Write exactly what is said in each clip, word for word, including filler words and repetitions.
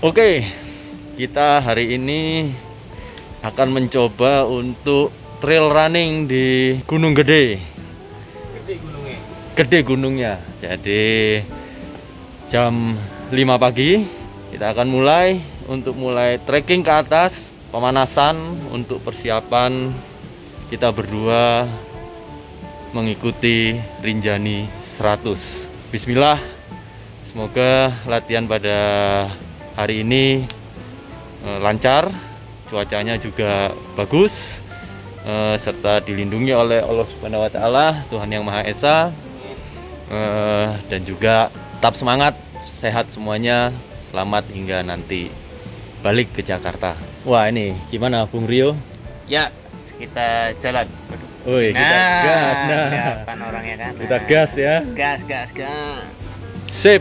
Oke, kita hari ini akan mencoba untuk trail running di Gunung Gede. Gede gunungnya. Gede gunungnya. Jadi jam lima pagi kita akan mulai untuk mulai trekking ke atas, pemanasan untuk persiapan kita berdua mengikuti Rinjani seratus. Bismillah. Semoga latihan pada hari ini e, lancar, cuacanya juga bagus, e, serta dilindungi oleh Allah Subhanahu wa Ta'ala, Tuhan Yang Maha Esa, e, dan juga tetap semangat, sehat semuanya, selamat hingga nanti balik ke Jakarta. Wah, ini gimana Bung Rio? Ya, kita jalan. Woi, kita nah, gas, nah, kan orangnya kan. kita Nah. gas ya. Gas, gas, gas. Sip.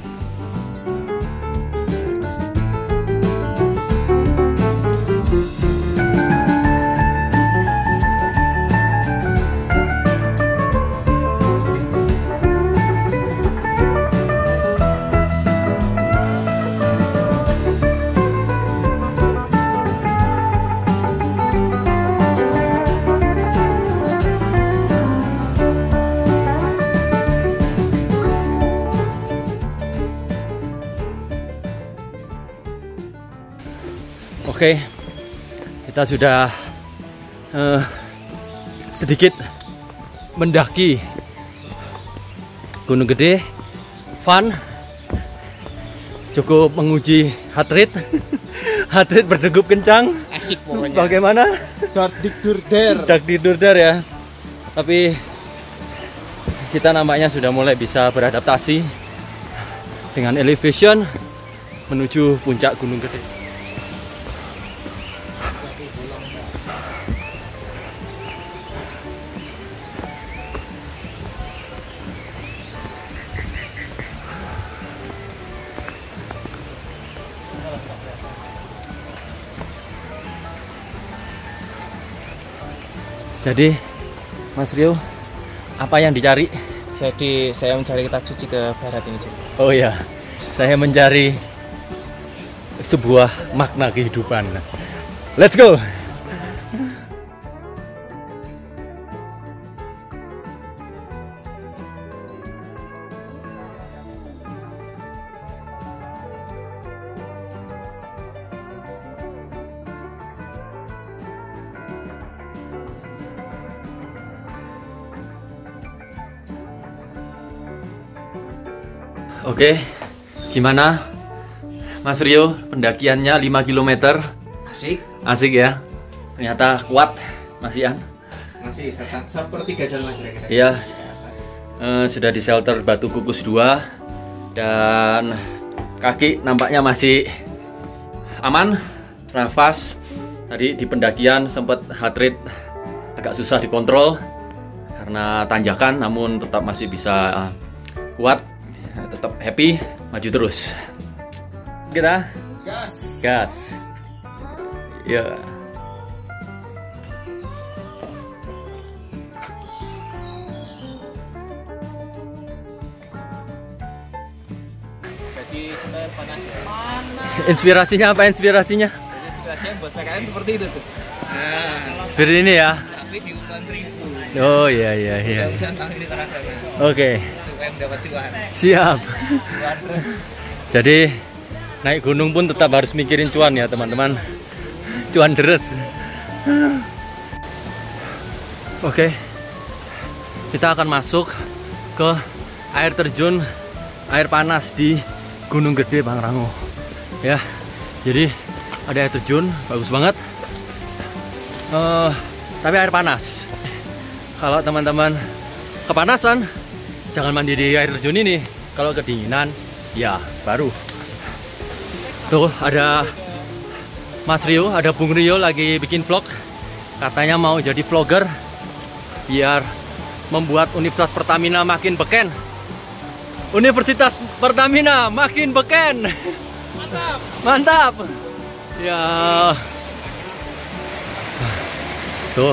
Oke, kita sudah uh, sedikit mendaki Gunung Gede. Fun, cukup menguji heart rate. Heart rate berdegup kencang. Asik pokoknya. Bagaimana? Dak dur der. Dak tidur der ya. Tapi kita nampaknya sudah mulai bisa beradaptasi dengan elevation menuju puncak Gunung Gede. Jadi, Mas Rio, apa yang dicari? Jadi saya mencari kita cuci ke barat ini. Oh ya, saya mencari sebuah makna kehidupan. Let's go! Oke, gimana Mas Rio pendakiannya lima kilometer? Asik. Asik ya? Ternyata kuat Mas Ian. Masih sepertiga jalan kira-kira. Iya, eh, sudah di shelter Batu Kukus dua. Dan kaki nampaknya masih aman. Nafas tadi di pendakian sempat heart rate agak susah dikontrol karena tanjakan, namun tetap masih bisa kuat. Tetap happy, maju terus. Kita gas. gas. Ya. Jadi kita panas panas. Inspirasinya apa inspirasinya? Jadi inspirasinya buat P K M seperti itu tuh. Nah, Seperti ini ya. tapi di ukuran seribu. Oh iya iya iya. Mudah-mudahan tahun ini terasa. Oke. Supaya mendapat cuan. Siap. Cuan terus. Jadi naik gunung pun tetap harus mikirin cuan ya teman-teman. Cuan deres. Oke. Kita akan masuk ke air terjun air panas di Gunung Gede Pangrango. Ya. Jadi ada air terjun bagus banget. Uh, tapi air panas. Kalau teman-teman kepanasan, jangan mandi di air terjun ini. Kalau kedinginan, ya baru. Tuh ada Mas Rio, ada Bung Rio lagi bikin vlog. Katanya mau jadi vlogger biar membuat Universitas Pertamina makin beken. Universitas Pertamina makin beken. Mantap. Mantap. Ya. Tuh.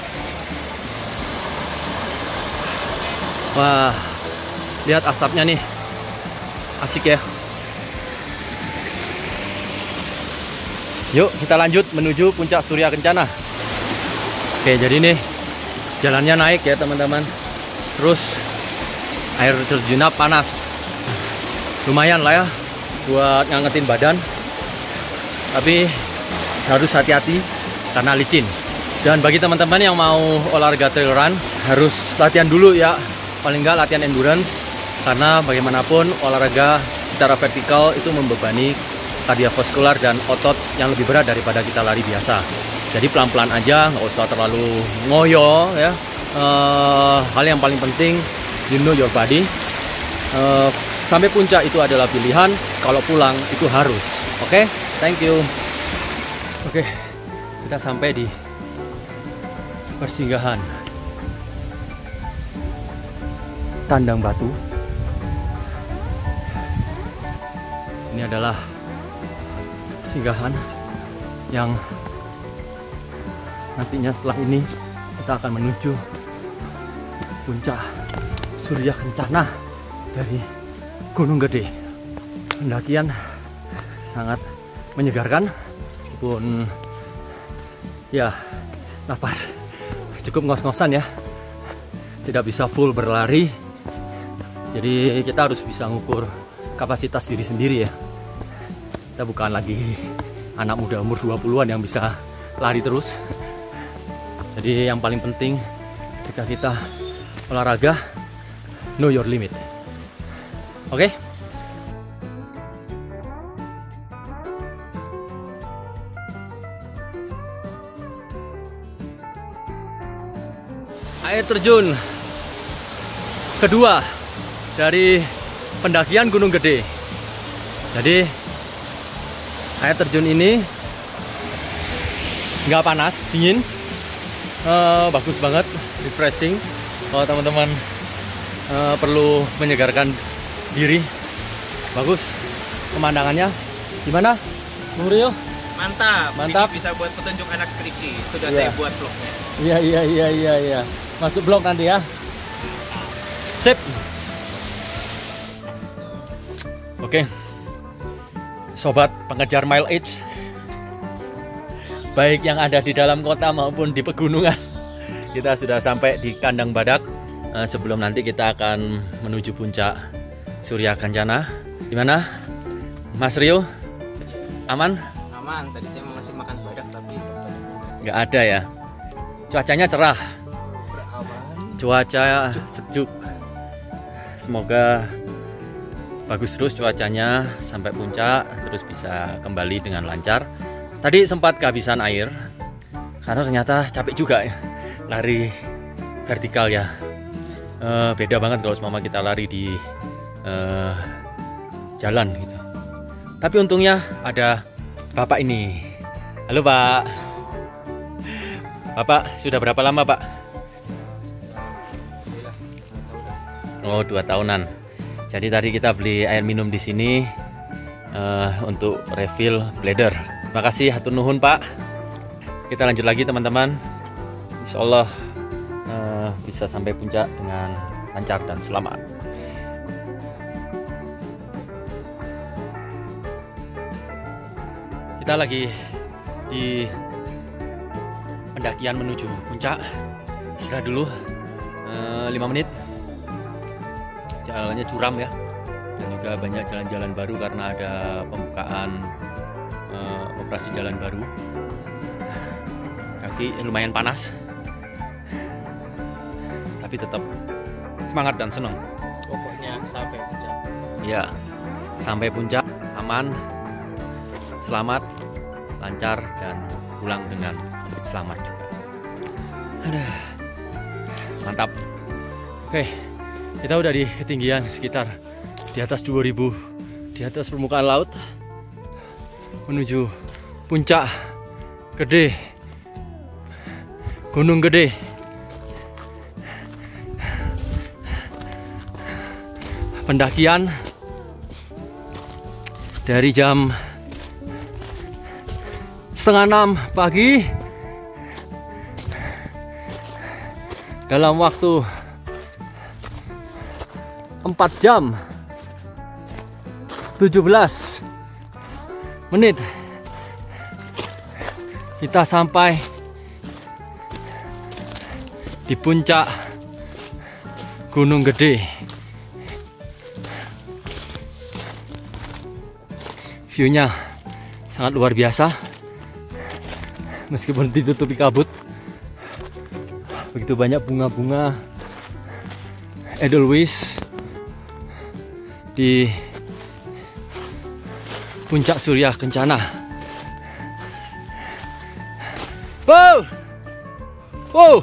Wah, lihat asapnya nih, asik ya. Yuk kita lanjut menuju puncak Surya Kencana. Oke, jadi nih jalannya naik ya teman-teman. Terus air terjunnya panas. Lumayan lah ya buat ngangetin badan. Tapi harus hati-hati karena licin. Dan bagi teman-teman yang mau olahraga trail run harus latihan dulu ya. Paling nggak latihan endurance, karena bagaimanapun olahraga secara vertikal itu membebani kardiovaskular dan otot yang lebih berat daripada kita lari biasa. Jadi pelan-pelan aja, nggak usah terlalu ngoyo ya. Uh, hal yang paling penting, you know your body. Uh, sampai puncak itu adalah pilihan, kalau pulang itu harus. Oke, okay? Thank you. Oke, okay, kita sampai di persinggahan Tandang Batu. Ini adalah singgahan yang nantinya setelah ini kita akan menuju puncak Surya Kencana dari Gunung Gede. Pendakian sangat menyegarkan, meskipun ya napas cukup ngos-ngosan ya, tidak bisa full berlari. Jadi kita harus bisa ngukur kapasitas diri sendiri ya. Kita bukan lagi anak muda umur dua puluhan yang bisa lari terus. Jadi yang paling penting ketika kita olahraga, know your limit. Oke? Okay? Air terjun kedua dari pendakian Gunung Gede. Jadi air terjun ini nggak panas, dingin, uh, bagus banget, refreshing. Kalau teman-teman uh, perlu menyegarkan diri, bagus. Pemandangannya gimana, Bung Rio? Mantap, mantap. Ini bisa buat petunjuk anak skripsi. Sudah yeah. saya buat vlognya. Iya iya iya iya iya. Masuk blog nanti ya. Sip. Oke. Sobat pengejar mile age, baik yang ada di dalam kota maupun di pegunungan, kita sudah sampai di Kandang Badak. Nah, sebelum nanti kita akan menuju puncak Surya Kencana. Gimana, Mas Rio? Aman? Aman. Tadi saya masih makan badak tapi nggak ada ya. Cuacanya cerah. Cuaca sejuk. Semoga bagus terus cuacanya sampai puncak, terus bisa kembali dengan lancar. Tadi sempat kehabisan air karena ternyata capek juga ya, lari vertikal ya. E, beda banget kalau seumpama kita lari di e, jalan gitu. Tapi untungnya ada Bapak ini. Halo Pak. Bapak sudah berapa lama Pak? Oh, dua tahunan. Jadi tadi kita beli air minum di sini uh, untuk refill bladder. Terima kasih, hatur nuhun Pak. Kita lanjut lagi teman-teman. Insya Allah uh, bisa sampai puncak dengan lancar dan selamat. Kita lagi di pendakian menuju puncak. Istirahat dulu uh, lima menit. Jalannya curam ya, dan juga banyak jalan-jalan baru karena ada pembukaan uh, operasi jalan baru. Kaki lumayan panas, tapi tetap semangat dan senang. Pokoknya sampai puncak. Ya, sampai puncak aman, selamat, lancar, dan pulang dengan selamat juga. Aduh, mantap. Oke. Kita udah di ketinggian sekitar di atas dua ribu, di atas permukaan laut, menuju puncak Gede, Gunung Gede. Pendakian dari jam setengah enam pagi dalam waktu empat jam tujuh belas menit. kita sampai di puncak Gunung Gede. View-nya sangat luar biasa, meskipun ditutupi kabut. Begitu banyak bunga-bunga Edelweiss di puncak Surya Kencana. Wow, wow,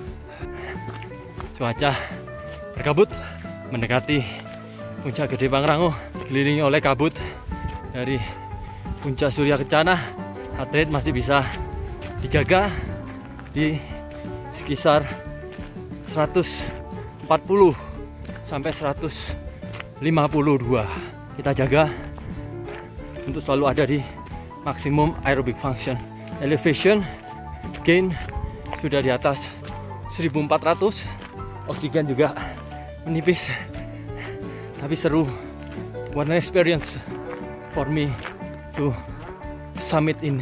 cuaca berkabut mendekati puncak Gede Pangrango, dikelilingi oleh kabut dari puncak Surya Kencana. Heart rate masih bisa dijaga di sekitar seratus empat puluh sampai seratus lima puluh dua. Kita jaga untuk selalu ada di maksimum aerobic function. Elevation gain sudah di atas seribu empat ratus. Oksigen juga menipis, tapi seru. What an experience for me to summit in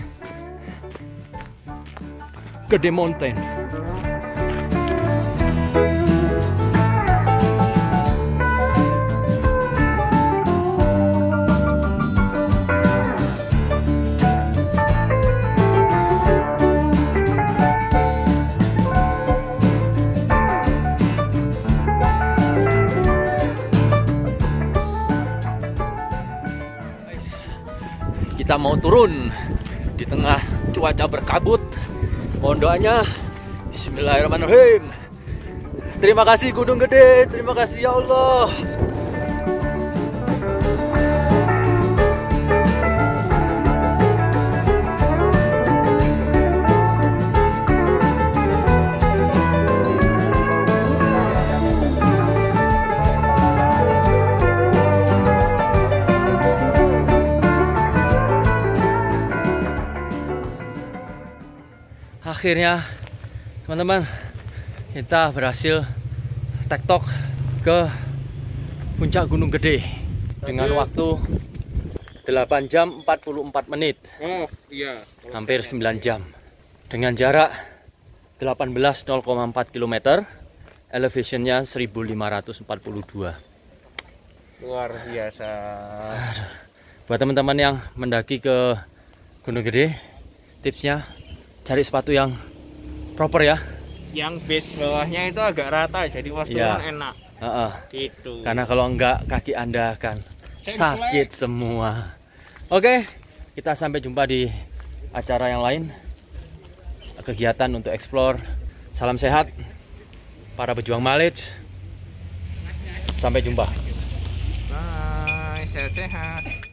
Gede Mountain. Kita mau turun di tengah cuaca berkabut. Mohon doanya. Bismillahirrahmanirrahim. Terima kasih Gunung Gede, terima kasih ya Allah. Akhirnya teman-teman, kita berhasil tektok ke puncak Gunung Gede dengan waktu delapan jam empat puluh empat menit. Oh iya, hampir sembilan jam dengan jarak delapan belas koma empat kilometer, elevationnya seribu lima ratus empat puluh dua. Luar biasa. Buat teman-teman yang mendaki ke Gunung Gede, tipsnya cari sepatu yang proper ya. Yang base bawahnya itu agak rata, jadi waktu ya. enak. Uh -uh. Gitu. Karena kalau enggak kaki Anda akan Simple. sakit semua. Oke, kita sampai jumpa di acara yang lain. Kegiatan untuk explore. Salam sehat para pejuang mileage. Sampai jumpa. Bye, sehat-sehat.